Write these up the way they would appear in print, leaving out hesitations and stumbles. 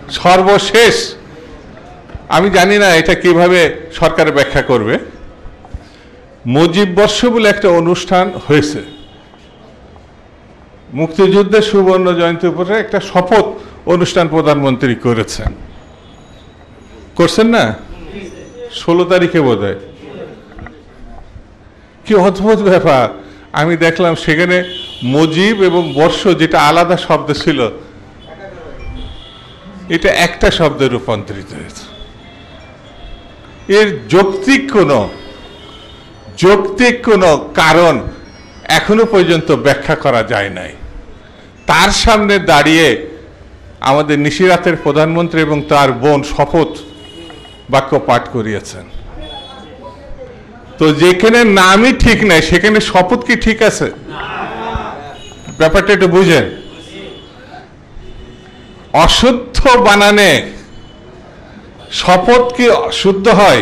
সর্বশেষ আমি জানি না এটা কিভাবে সরকার ব্যাখ্যা করবে, মুজিব বর্ষ বলে একটা অনুষ্ঠান হয়েছে, মুক্তিযুদ্ধের সুবর্ণ জয়ন্তী উপরে একটা শপথ অনুষ্ঠান প্রধানমন্ত্রী করছেন না 16 তারিখে বোধহয়। কি অদ্ভুত ব্যাপার, আমি দেখলাম সেখানে মুজিব এবং বর্ষ যেটা আলাদা শব্দ ছিল এটা একটা শব্দে রূপান্তরিত হয়েছে। এর যৌক্তিক কোনো কারণ এখনো পর্যন্ত ব্যাখ্যা করা যায় নাই। তার সামনে দাঁড়িয়ে আমাদের নিশিরাতের প্রধানমন্ত্রী এবং তার বোন শপথ বাক্য পাঠ করিয়েছেন। তো যেখানে নামই ঠিক নাই সেখানে শপথ কি ঠিক আছে? ব্যাপারটা একটু বুঝেন। অশুদ্ধ বানানে শপথ কি শুদ্ধ হয়?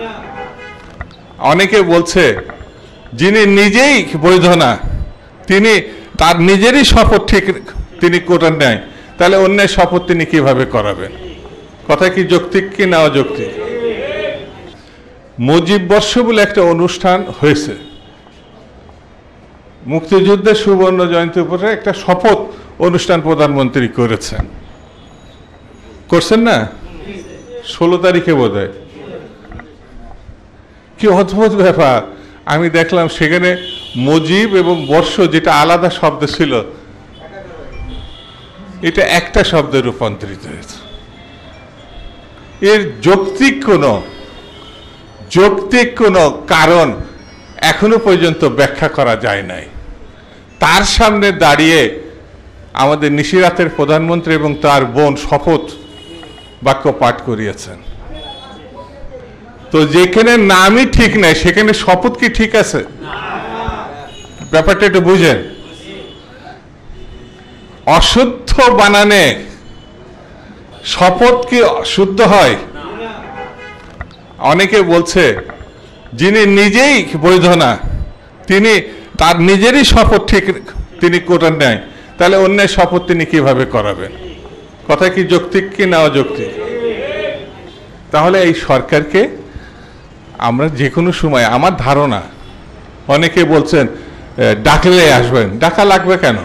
অনেকে বলছে যিনি নিজেই বৈধ না, তিনি তার নিজেরই শপথ ঠিক তিনি করেন নাই, তাহলে অন্যের শপথ তিনি কিভাবে করাবেন? কথা কি যৌক্তিক কি না অযৌক্তিক? মুজিব বর্ষ বলে একটা অনুষ্ঠান হয়েছে, মুক্তিযুদ্ধের সুবর্ণ জয়ন্তী উপরে একটা শপথ অনুষ্ঠান প্রধানমন্ত্রী করছেন না 16 তারিখে বোধহয়। কি অদ্ভুত ব্যাপার, আমি দেখলাম সেখানে মুজিব এবং বর্ষ যেটা আলাদা শব্দ ছিল এটা একটা শব্দে রূপান্তরিত হয়েছে। এর যৌক্তিক কোনো কারণ এখনো পর্যন্ত ব্যাখ্যা করা যায় নাই। তার সামনে দাঁড়িয়ে আমাদের নিশিরাতের প্রধানমন্ত্রী এবং তার বোন শপথ বাক্য পাঠ করিয়েছেন। তো যেখানে নামই ঠিক নাই সেখানে শপথ কি ঠিক আছে? ব্যাপারটা একটু বুঝেন। অশুদ্ধ বানানে শপথ কি শুদ্ধ হয়? অনেকে বলছে যিনি নিজেই বৈধ না, তিনি তার নিজেরই শপথ ঠিক তিনি করেন নাই, তাহলে অন্যের শপথ তিনি কিভাবে করাবেন? কথা কি যৌক্তিক কি না অযৌক্তিক? তাহলে এই সরকারকে আমরা যে কোনো সময়, আমার ধারণা অনেকে বলছেন ডাকলে আসবেন, ডাকা লাগবে কেন?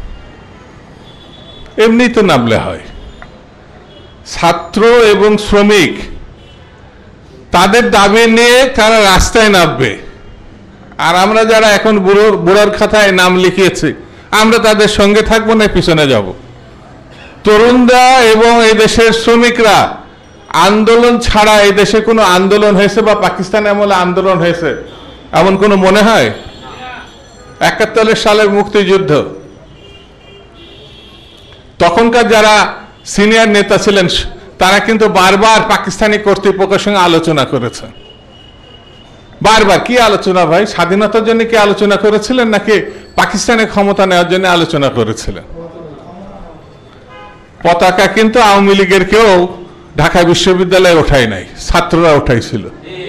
এমনি তো নামলে হয়। ছাত্র এবং শ্রমিক তাদের দাবি নিয়ে তারা রাস্তায় নামবে, আর আমরা যারা এখন বুড়োর খাতায় নাম লিখিয়েছি আমরা তাদের সঙ্গে থাকবো না পিছনে যাব? তরুণরা এবং এই দেশের শ্রমিকরা আন্দোলন ছাড়া এই দেশে কোনো আন্দোলন হয়েছে বা পাকিস্তান আমলে আন্দোলন হয়েছে এমন কোনো মনে হয়? 71 সালের মুক্তিযুদ্ধ, তখনকার যারা সিনিয়র নেতা ছিলেন তারা কিন্তু বারবার পাকিস্তানি কর্তৃপক্ষের সঙ্গে আলোচনা করেছে। বারবার কি আলোচনা ভাই? স্বাধীনতার জন্য কি আলোচনা করেছিলেন নাকি পাকিস্তানের ক্ষমতা নেওয়ার জন্য আলোচনা করেছিলেন? পতাকা কিন্তু আওয়ামী লীগের কেউ ঢাকা বিশ্ববিদ্যালয়ে ওঠায় নাই, ছাত্ররা ওঠাইছিল।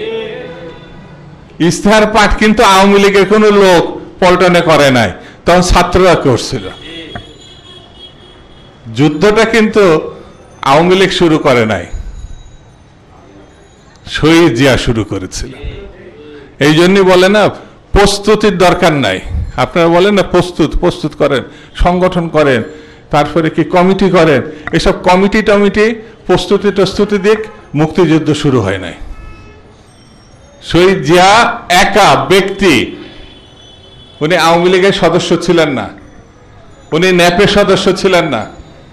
ইস্তেহার পাঠ কিন্তু আওয়ামী লীগের কোন লোক পল্টনে করে নাই, তখন ছাত্ররা করছিল। যুদ্ধটা কিন্তু আওয়ামী লীগ শুরু করে নাই, শহীদ জিয়া শুরু করেছিল। এই জন্যই বলে না প্রস্তুতির দরকার নাই। আপনারা বলেন না প্রস্তুত করেন, সংগঠন করেন, তারপরে কি কমিটি করেন, এসব কমিটি প্রস্তুতি দিক মুক্তিযুদ্ধ শুরু হয় নাই। শহীদ জিয়া একা ব্যক্তি, উনি আওয়ামী লীগের সদস্য ছিলেন না, উনি ন্যাপের সদস্য ছিলেন না,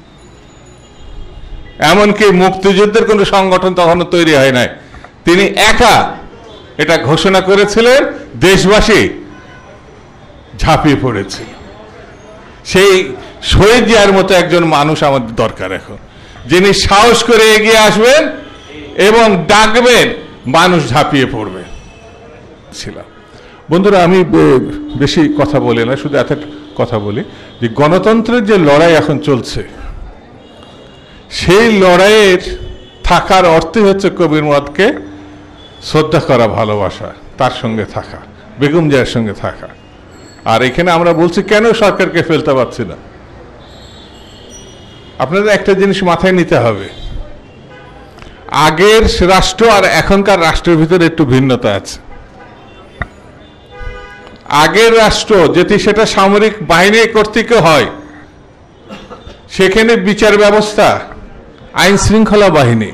এমনকি মুক্তিযুদ্ধের কোনো সংগঠন তখনও তৈরি হয় নাই। তিনি একা এটা ঘোষণা করেছিলেন, দেশবাসী ঝাঁপিয়ে পড়েছিল। সেই শহীদ জিয়ার মতো একজন মানুষ আমাদের দরকার এখন, যিনি সাহস করে এগিয়ে আসবেন এবং ডাকবেন, মানুষ ঝাঁপিয়ে পড়বে। বন্ধুরা, আমি বেশি কথা বলি না, শুধু এত কথা বলি যে গণতন্ত্রের যে লড়াই এখন চলছে, সেই লড়াইয়ের থাকার অর্থই হচ্ছে কবির মতকে শ্রদ্ধা করা, ভালোবাসা, তার সঙ্গে থাকা, বেগম জিয়ার সঙ্গে থাকা। আর এখানে আমরা বলছি কেন সরকারকে ফেলতে পারছি না, আপনাদের একটা জিনিস মাথায় নিতে হবে। আগের রাষ্ট্র আর এখনকার রাষ্ট্রের ভিতরে একটু ভিন্নতা আছে। আগের রাষ্ট্র যদি সেটা সামরিক বাহিনী কর্তৃক হয়, সেখানে বিচার ব্যবস্থা, আইন শৃঙ্খলা বাহিনী,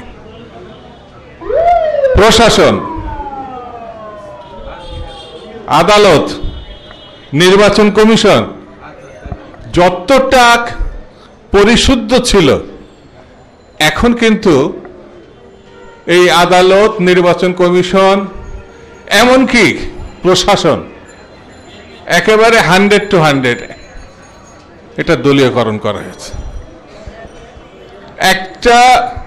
প্রশাসন, আদালত, নির্বাচন কমিশন যতটা পরিশুদ্ধ ছিল, এখন কিন্তু এই আদালত, নির্বাচন কমিশন, এমনকি প্রশাসন একেবারে 100% এটা দলীয়করণ করা হয়েছে। একটা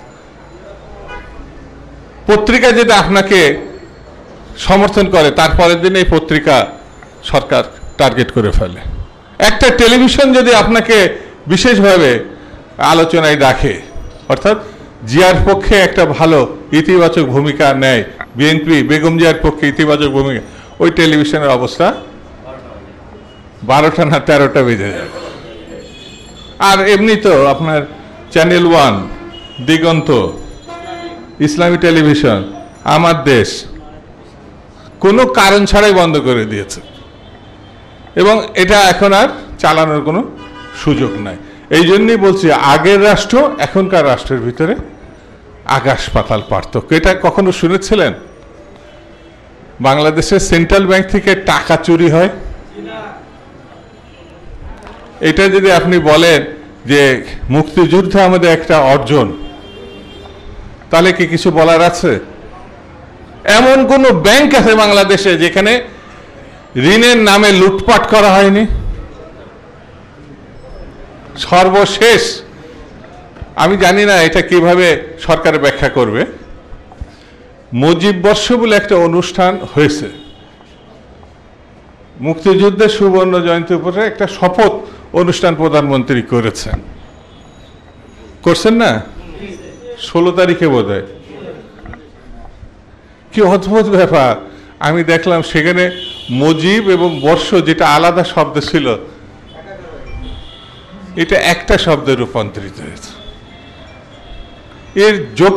পত্রিকা যদি আপনাকে সমর্থন করে, তারপরের দিন এই পত্রিকা সরকার টার্গেট করে ফেলে। একটা টেলিভিশন যদি আপনাকে বিশেষভাবে আলোচনায় রাখে, অর্থাৎ জিয়ার পক্ষে একটা ভালো ইতিবাচক ভূমিকা নেয়, বিএনপি বেগম জিয়ার পক্ষে ইতিবাচক ভূমিকা, ওই টেলিভিশনের অবস্থা 12টা না 13টা বেজে যাবে। আর এমনি তো আপনার চ্যানেল 1, দিগন্ত, ইসলামী টেলিভিশন, আমার দেশ কোনো কারণ ছাড়াই বন্ধ করে দিয়েছে, এবং এটা এখন আর চালানোর কোনো সুযোগ নাই। এই জন্যই বলছি, আগের রাষ্ট্র এখনকার রাষ্ট্রের ভিতরে আকাশ পাতাল পার্থক্য। এটা কখনো শুনেছিলেন বাংলাদেশের সেন্ট্রাল ব্যাংক থেকে টাকা চুরি হয়? এটা যদি আপনি বলেন যে মুক্তিযুদ্ধে আমাদের একটা অর্জন, তাহলে কি কিছু বলার আছে? এমন কোন ব্যাংক আছে বাংলাদেশে যেখানে ঋণের নামে লুটপাট করা হয়নি? সর্বশেষ, আমি জানি না এটা কিভাবে সরকার ব্যাখ্যা করবে, মুজিব বর্ষ বলে একটা অনুষ্ঠান হয়েছে, মুক্তিযুদ্ধের সুবর্ণ জয়ন্তী উপরে একটা শপথ অনুষ্ঠান প্রধানমন্ত্রী করছেন না, 16 তারিখে বোধহয়। কি অদ্ভুত ব্যাপার, আমি দেখলাম সেখানে মুজিব এবং বর্ষ, যেটা আলাদা শব্দ ছিল, এটা একটা শব্দে রূপান্তরিত হয়েছে। এর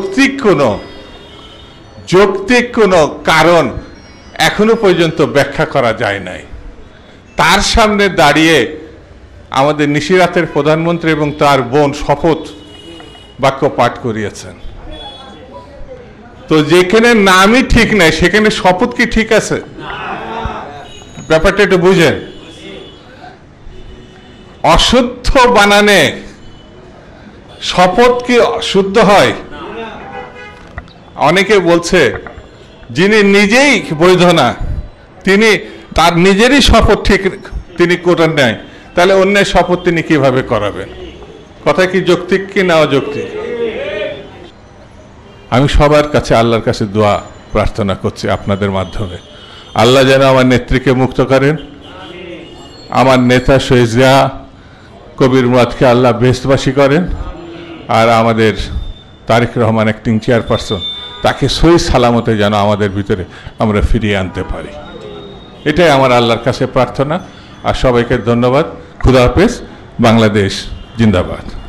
যৌক্তিক কোনো কারণ এখনো পর্যন্ত ব্যাখ্যা করা যায় নাই। তার সামনে দাঁড়িয়ে আমাদের নিশিরাতের প্রধানমন্ত্রী এবং তার বোন শপথ বাক্য পাঠ করিয়েছেন। তো যেখানে নামই ঠিক নাই, সেখানে শপথ কি ঠিক আছে? ব্যাপারটা একটু বুঝেন। অশুদ্ধ বানানে শপথ কি শুদ্ধ হয়? অনেকে বলছে যিনি নিজেই বৈধ না, তিনি তার নিজেরই শপথ ঠিক তিনি করেন নাই, তাহলে অন্যের শপথ তিনি কিভাবে করাবেন? কথা কি যৌক্তিক কি না অযৌক্তিক? আমি সবার কাছে আল্লাহর কাছে দোয়া প্রার্থনা করছি আপনাদের মাধ্যমে, আল্লাহ যেন আমার নেত্রীকে মুক্ত করেন, আমার নেতা শহীদ জিয়া কবির মুরাদকে আল্লাহ বেহেশতবাসী করেন, আর আমাদের তারেক রহমান অ্যাক্টিং চেয়ারপারসন, তাকে সহি সালামতে যেন আমাদের ভিতরে আমরা ফিরিয়ে আনতে পারি। এটাই আমার আল্লাহর কাছে প্রার্থনা। আর সবাইকে ধন্যবাদ। খুদা হাফেজ। বাংলাদেশ জিন্দাবাদ।